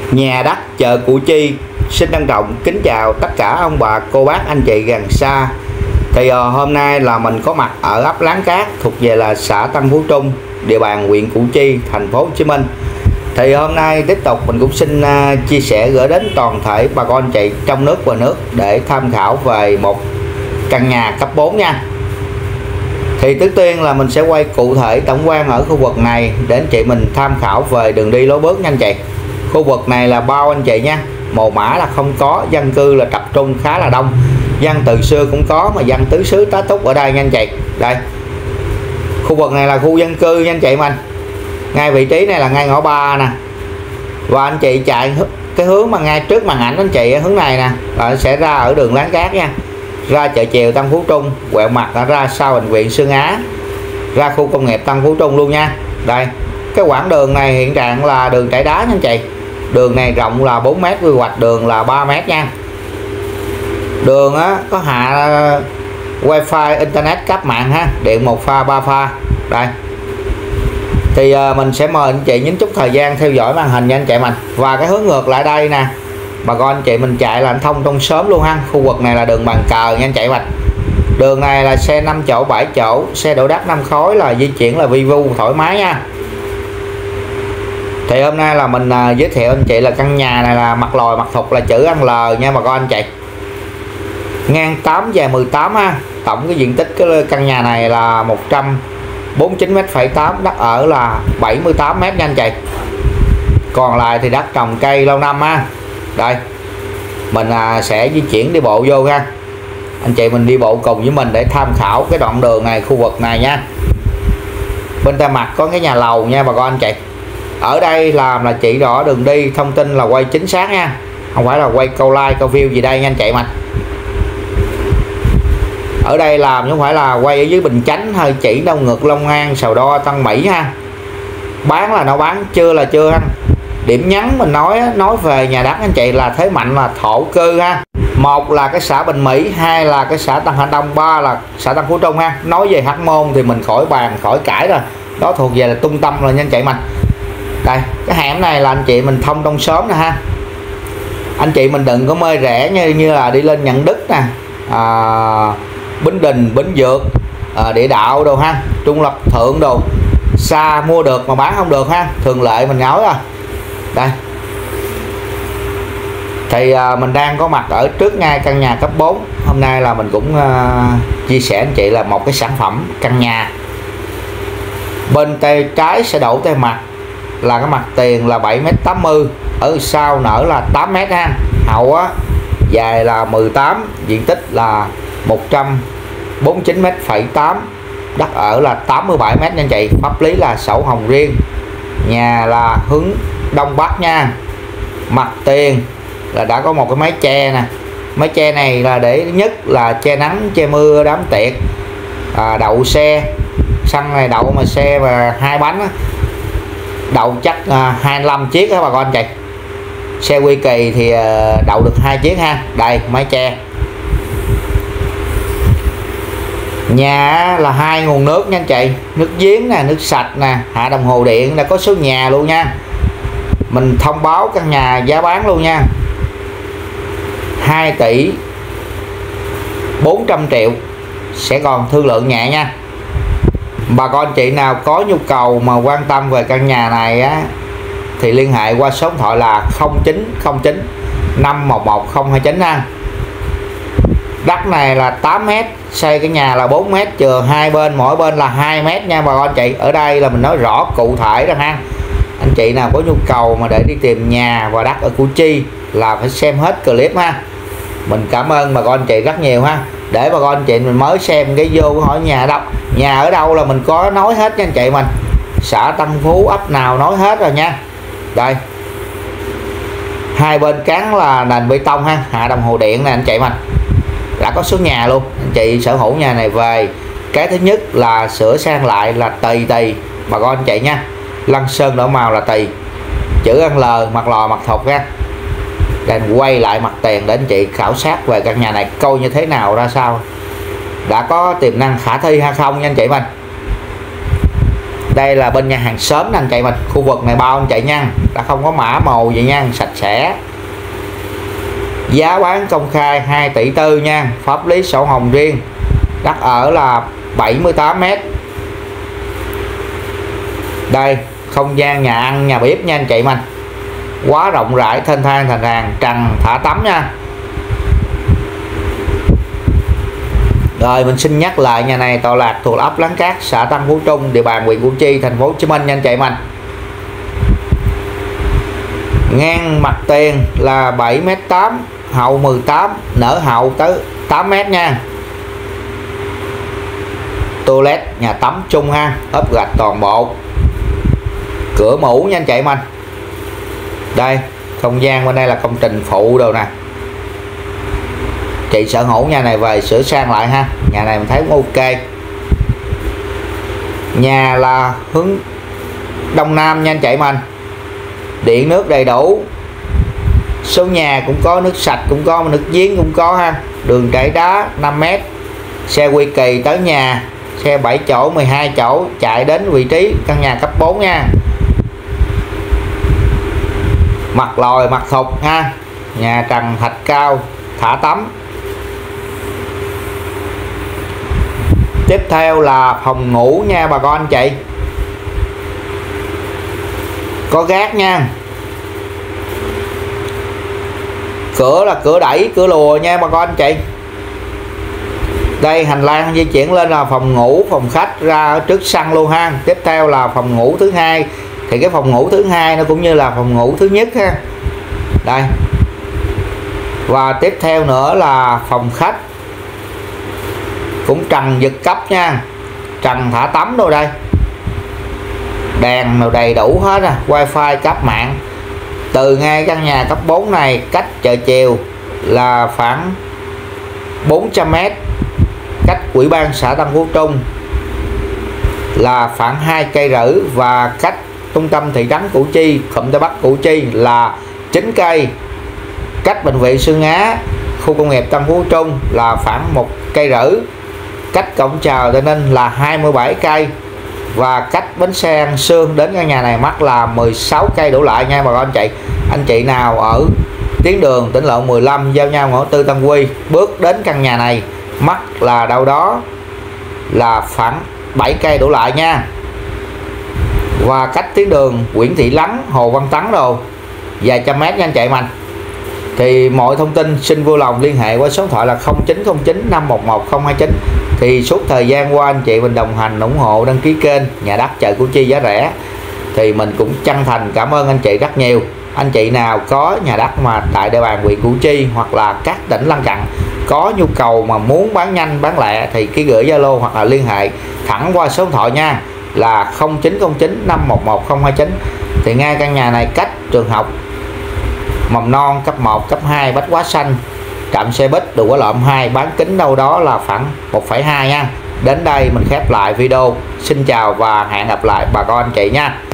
Nhà đất chợ Củ Chi xin trân trọng kính chào tất cả ông bà cô bác anh chị gần xa. Thì hôm nay là mình có mặt ở ấp Láng Cát thuộc về là xã Tân Phú Trung, địa bàn huyện Củ Chi, thành phố Hồ Chí Minh. Thì hôm nay tiếp tục mình cũng xin chia sẻ gửi đến toàn thể bà con anh chị trong nước và nước để tham khảo về một căn nhà cấp 4 nha. Thì trước tiên là mình sẽ quay cụ thể tổng quan ở khu vực này để anh chị mình tham khảo về đường đi lối bước nha anh chị. Khu vực này là bao anh chị nha, mồ mã là không có, dân cư là tập trung khá là đông, dân từ xưa cũng có mà dân tứ xứ tá túc ở đây nha anh chị. Đây, khu vực này là khu dân cư nha anh chị mình. Ngay vị trí này là ngay ngõ 3 nè, và anh chị chạy cái hướng mà ngay trước màn ảnh anh chị hướng này nè là sẽ ra ở đường Láng Cát nha, ra chợ Chèo Tân Phú Trung, quẹo mặt ra sau bệnh viện Xương Á, ra khu công nghiệp Tân Phú Trung luôn nha. Đây, cái quãng đường này hiện trạng là đường trải đá nha anh chị. Đường này rộng là 4 m, quy hoạch đường là 3 m nha. Đường á, có hạ wifi internet cấp mạng ha, điện 1 pha 3 pha. Đây, thì mình sẽ mời anh chị nhấn chút thời gian theo dõi màn hình nha anh chị mình. Và cái hướng ngược lại đây nè, bà con anh chị mình chạy là anh thông trong sớm luôn ha. Khu vực này là đường bàn cờ nha anh chị mình. Đường này là xe 5 chỗ 7 chỗ, xe đổ đất 5 khối là di chuyển là vi vu thoải mái nha. Thì hôm nay là mình giới thiệu anh chị là căn nhà này là mặt lồi mặt thục là chữ ăn L nha bà con anh chị. Ngang 8 dài 18 ha. Tổng cái diện tích cái căn nhà này là 149,8 m, đất ở là 78 m nha anh chị. Còn lại thì đất trồng cây lâu năm ha. Đây, mình sẽ di chuyển đi bộ vô ha. Anh chị mình đi bộ cùng với mình để tham khảo cái đoạn đường này, khu vực này nha. Bên tay mặt có cái nhà lầu nha bà con anh chị. Ở đây làm là chỉ rõ đường đi, thông tin là quay chính xác nha, không phải là quay câu like câu view gì đây nha anh chị mình. Ở đây làm chứ không phải là quay ở dưới Bình Chánh hay chỉ đâu ngược Long An, Sào Đo, Tân Mỹ ha. Bán là nó bán, chưa là chưa ha. Điểm nhấn mình nói về nhà đất anh chị là thế mạnh là thổ cư ha. Một là cái xã Bình Mỹ, hai là cái xã Tân Hạnh Đông, ba là xã Tân Phú Trung ha. Nói về Hóc Môn thì mình khỏi bàn khỏi cãi rồi, đó thuộc về là trung tâm rồi nha anh chị mình. Đây, cái hẻm này là anh chị mình thông trong xóm nè ha. Anh chị mình đừng có mê rẻ như là đi lên Nhận Đức nè, Bến Đình, Bến Dược, Địa Đạo đồ ha, Trung Lập Thượng đồ. Xa mua được mà bán không được ha, thường lệ mình nói rồi. Đây, thì mình đang có mặt ở trước ngay căn nhà cấp 4. Hôm nay là mình cũng chia sẻ anh chị là một cái sản phẩm căn nhà. Bên tay trái sẽ đổ tay mặt là cái mặt tiền là 7,80 m, ở sau nở là 8 m ha. Hậu á dài là 18, diện tích là 149,8 m, đất ở là 87 m nha anh chị. Pháp lý là sổ hồng riêng. Nhà là hướng đông bắc nha. Mặt tiền là đã có một cái mái che nè. Mái che này là để nhất là che nắng che mưa đám tiệc, đậu xe. Xăng này đậu mà xe và 2 bánh á, đậu chắc 25 chiếc đó bà con anh chị. Xe Quy Kỳ thì đậu được 2 chiếc ha. Đây, mái che. Nhà là 2 nguồn nước nha anh chị, nước giếng nè, nước sạch nè, hạ đồng hồ điện, đã có số nhà luôn nha. Mình thông báo căn nhà giá bán luôn nha, 2 tỷ 400 triệu, sẽ còn thương lượng nhẹ nha. Bà con chị nào có nhu cầu mà quan tâm về căn nhà này á thì liên hệ qua số điện thoại là 0909 511 029 ha. Đất này là 8 m, xây cái nhà là 4 m, chừa hai bên, mỗi bên là 2 m nha bà con chị. Ở đây là mình nói rõ cụ thể rồi ha. Anh chị nào có nhu cầu mà để đi tìm nhà và đất ở Củ Chi là phải xem hết clip ha. Mình cảm ơn bà con chị rất nhiều ha. Để bà con chị mình mới xem cái vô hỏi nhà đâu, nhà ở đâu là mình có nói hết nha anh chị mình. Xã Tân Phú ấp nào nói hết rồi nha. Đây, hai bên cán là nền bê tông ha, hạ đồng hồ điện nè anh chị mình. Đã có số nhà luôn. Anh chị sở hữu nhà này về, cái thứ nhất là sửa sang lại là tì bà con anh chị nha. Lăn sơn đổ màu là tì, chữ ăn L, mặt lò mặt thục ha. Đang quay lại mặt tiền để anh chị khảo sát về căn nhà này coi như thế nào ra sao, đã có tiềm năng khả thi hay không nha anh chị mình. Đây là bên nhà hàng xóm anh chị mình, khu vực này bao anh chị nha, đã không có mã màu gì nha, sạch sẽ. Giá bán công khai 2 tỷ 4 nha, pháp lý sổ hồng riêng. Đất ở là 78 m. Đây, không gian nhà ăn, nhà bếp nha anh chị mình. Quá rộng rãi, thênh thang thành hàng, trần thả tắm nha. Rồi mình xin nhắc lại, nhà này tọa lạc thuộc ấp Láng Cát, xã Tân Phú Trung, địa bàn huyện Củ Chi, thành phố Hồ Chí Minh nha anh chị mình. Ngang mặt tiền là 7,8 m, hậu 18, nở hậu tới 8 m nha. Toilet, nhà tắm chung ha, ốp gạch toàn bộ. Cửa mũ nha anh chị mình. Đây, không gian bên đây là công trình phụ đồ nè. Chị sở hữu nhà này về sửa sang lại ha. Nhà này mình thấy cũng ok. Nhà là hướng đông nam nha anh chị mình. Điện nước đầy đủ. Số nhà cũng có, nước sạch cũng có, nước giếng cũng có ha. Đường trải đá 5 m. Xe quy kỳ tới nhà. Xe 7 chỗ, 12 chỗ chạy đến vị trí căn nhà cấp 4 nha. Mặt lồi, mặt thục ha. Nhà trần thạch cao, thả tắm. Tiếp theo là phòng ngủ nha bà con anh chị. Có gác nha. Cửa là cửa đẩy, cửa lùa nha bà con anh chị. Đây hành lang di chuyển lên là phòng ngủ, phòng khách ra ở trước sân luôn ha. Tiếp theo là phòng ngủ thứ hai. Thì cái phòng ngủ thứ hai nó cũng như là phòng ngủ thứ nhất ha. Đây. Và tiếp theo nữa là phòng khách. Cũng trần giật cấp nha. Trần thả tắm đâu đây. Đèn nào đầy đủ hết à. Wifi cáp mạng. Từ ngay căn nhà cấp 4 này cách chợ Chiều là khoảng 400 m. Cách Ủy ban xã Tân Phú Trung là khoảng 2,5 cây. Và cách trung tâm thị trấn Củ Chi, cụm Tây Bắc Củ Chi là 9 cây. Cách bệnh viện Xương Á, khu công nghiệp Tân Phú Trung là khoảng 1,5 cây. Cách cổng chào Tây Ninh là 27 cây. Và cách bến xe An Sương đến căn nhà này mắc là 16 cây đổ lại nha bà con anh chị. Anh chị nào ở tuyến đường tỉnh lộ 15 giao nhau ngõ Tư Tân Quy bước đến căn nhà này mắc là đâu đó là khoảng 7 cây đổ lại nha. Và cách tuyến đường Nguyễn Thị Lắng, Hồ Văn Tấn đồ vài trăm mét nha anh chị mình. Thì mọi thông tin xin vui lòng liên hệ qua số điện thoại là 0909 511 029. Thì suốt thời gian qua anh chị mình đồng hành ủng hộ đăng ký kênh nhà đất chợ Củ Chi giá rẻ, thì mình cũng chân thành cảm ơn anh chị rất nhiều. Anh chị nào có nhà đất mà tại địa bàn huyện Củ Chi hoặc là các tỉnh lân cận có nhu cầu mà muốn bán nhanh bán lẻ thì cứ gửi Zalo hoặc là liên hệ thẳng qua số điện thoại nha, là 0909 511 029. Thì ngay căn nhà này cách trường học mầm non cấp 1, cấp 2 Bách Hóa Xanh, trạm xe buýt Đường Quốc Lộ 2, bán kính đâu đó là khoảng 1,2 nha. Đến đây mình khép lại video. Xin chào và hẹn gặp lại bà con anh chị nha.